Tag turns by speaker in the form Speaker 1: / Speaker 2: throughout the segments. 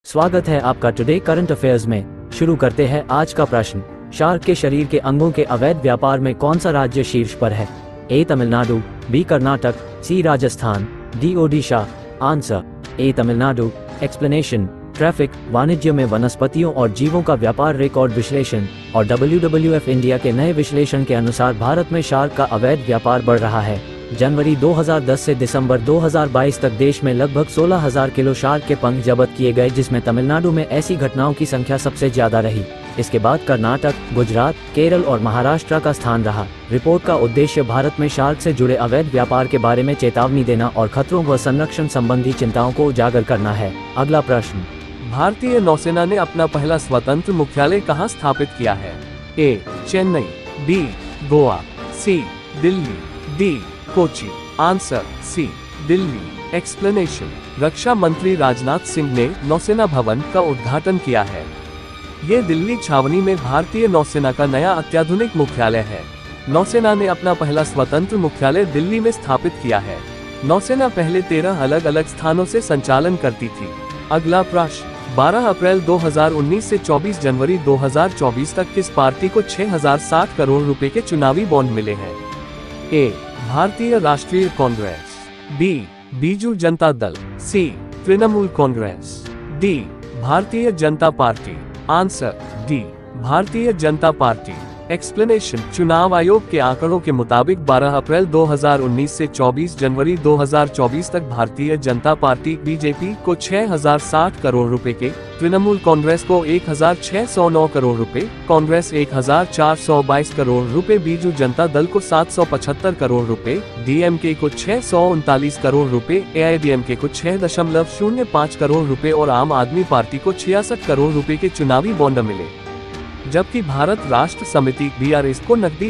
Speaker 1: स्वागत है आपका टुडे करंट अफेयर्स में। शुरू करते हैं आज का प्रश्न। शार्क के शरीर के अंगों के अवैध व्यापार में कौन सा राज्य शीर्ष पर है? A Tamil Nadu, B Karnataka, C Rajasthan, D Odisha. Answer A Tamil Nadu. Explanation, traffic, वाणिज्य में वनस्पतियों और जीवों का व्यापार, रिकॉर्ड विश्लेषण और WWF इंडिया के नए विश्लेषण के अनुसार भारत में शार्क का अवैध व्यापार बढ़ रहा है। जनवरी 2010 से दिसंबर 2022 तक देश में लगभग 16,000 किलो शार्क के पंख जब्त किए गए, जिसमें तमिलनाडु में ऐसी घटनाओं की संख्या सबसे ज्यादा रही। इसके बाद कर्नाटक, गुजरात, केरल और महाराष्ट्र का स्थान रहा। रिपोर्ट का उद्देश्य भारत में शार्क से जुड़े अवैध व्यापार के बारे में चेतावनी देना और खतरों व संरक्षण संबंधी चिंताओं को उजागर करना है। अगला प्रश्न।
Speaker 2: भारतीय नौसेना ने अपना पहला स्वतंत्र मुख्यालय कहां स्थापित किया है? A Chennai, B Goa, C Delhi, D Kochi. Answer C Delhi. Explanation, रक्षा मंत्री राजनाथ सिंह ने नौसेना भवन का उद्घाटन किया है। ये दिल्ली छावनी में भारतीय नौसेना का नया अत्याधुनिक मुख्यालय है। नौसेना ने अपना पहला स्वतंत्र मुख्यालय दिल्ली में स्थापित किया है। नौसेना पहले 13 अलग अलग स्थानों से संचालन करती थी। अगला प्रश्न। 12 अप्रैल 2019 से 24 जनवरी 2024 तक किस पार्टी को 6060 करोड़ रुपए के चुनावी बॉन्ड मिले हैं? ए भारतीय राष्ट्रीय कांग्रेस, बी बीजू जनता दल, सी Trinamool Congress, D Bharatiya Janata party. Answer D Bharatiya Janata party. Explanation, चुनाव आयोग के आंकड़ों के मुताबिक 12 अप्रैल 2019 से 24 जनवरी 2024 तक भारतीय जनता पार्टी बीजेपी को 6060 करोड़ रुपए के, तृणमूल कांग्रेस को 1609 करोड़ रुपए, कांग्रेस 1422 करोड़ रुपए, बीजू जनता दल को 775 करोड़ रुपए, डीएमके को 639 करोड़ रुपए, एआईडीएमके को 6.05 करोड़ रुपए और आम आदमी पार्टी को 66 करोड़ रुपए के चुनावी बॉन्ड मिले, जबकि भारत राष्ट्र समिति BRS को नकदी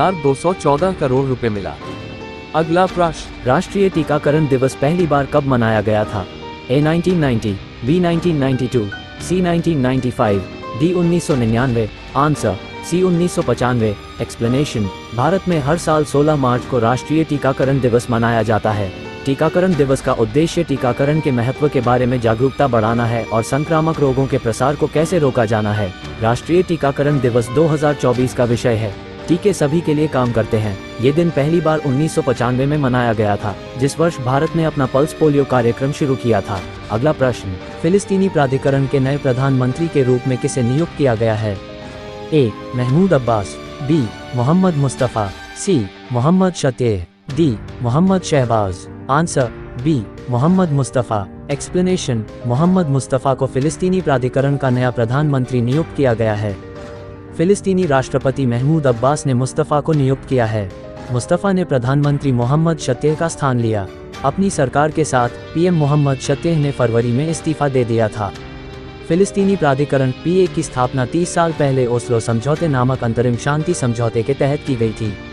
Speaker 2: 1214 करोड़ रुपए मिला। अगला प्रश्न।
Speaker 1: राष्ट्रीय टीकाकरण दिवस पहली बार कब मनाया गया था? A 1990, B 1992, C 1995, D 1999। Answer C 1995। Explanation, Bharat में हर साल 16 मार्च को राष्ट्रीय टीकाकरण दिवस मनाया जाता है। टीकाकरण दिवस का उद्देश्य टीकाकरण के महत्व के बारे में जागरूकता बढ़ाना है और संक्रामक रोगों के प्रसार को कैसे रोका जाना है। राष्ट्रीय टीकाकरण दिवस 2024 का विषय है। टीके सभी के लिए काम करते हैं। ये दिन पहली बार 1995 में मनाया गया था, जिस वर्ष भारत ने अपना पल्स पोलियो कार्यक्रम शुरू किया था। अगला प्रश्न। फिलिस्तीनी प्राधिकरण के नए प्रधानमंत्री के रूप में किसे नियुक्त किया गया है? A Mahmoud Abbas, B Mohammad Mustafa, C Mohammad Shtayyeh, D Mohammad Shahbaz. Answer B Mohammad Mustafa. Explanation, Mohammad Mustafa को फिलिस्तीनी प्राधिकरण का नया प्रधानमंत्री नियुक्त किया गया है। फिलिस्तीनी राष्ट्रपति महमूद अब्बास ने मुस्तफ़ा को नियुक्त किया है। मुस्तफ़ा ने प्रधानमंत्री मोहम्मद शतेह का स्थान लिया। अपनी सरकार के साथ PM मोहम्मद शतेह ने फरवरी में इस्तीफा दे दिया था। फिलिस्तीनी प्राधिकरण PA की स्थापना 30 साल पहले ओस्लो समझौते नामक अंतरिम शांति समझौते के तहत की गई थी।